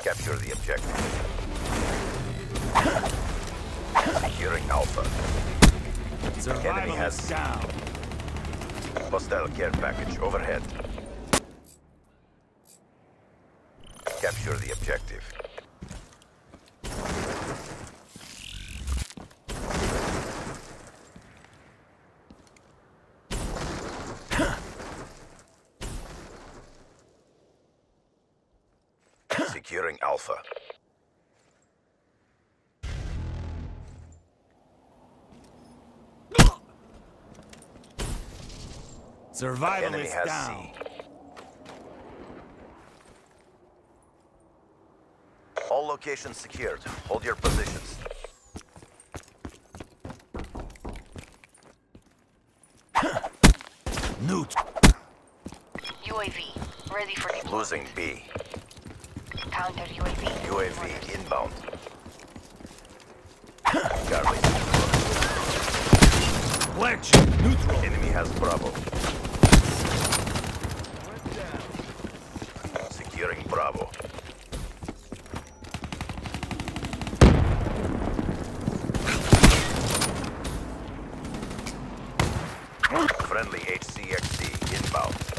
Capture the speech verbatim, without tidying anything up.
Capture the objective. Securing Alpha. Enemy has Survivalist down. hostile care package overhead. Capture the objective. Securing Alpha. Enemy Survivalist has down. C. All locations secured. Hold your positions. Newt. U A V, ready for deployment. Losing B. Counter U A V. U A V inbound. Charlie. Pledge. Neutral. Enemy has Bravo. Securing Bravo. Friendly H C X C inbound.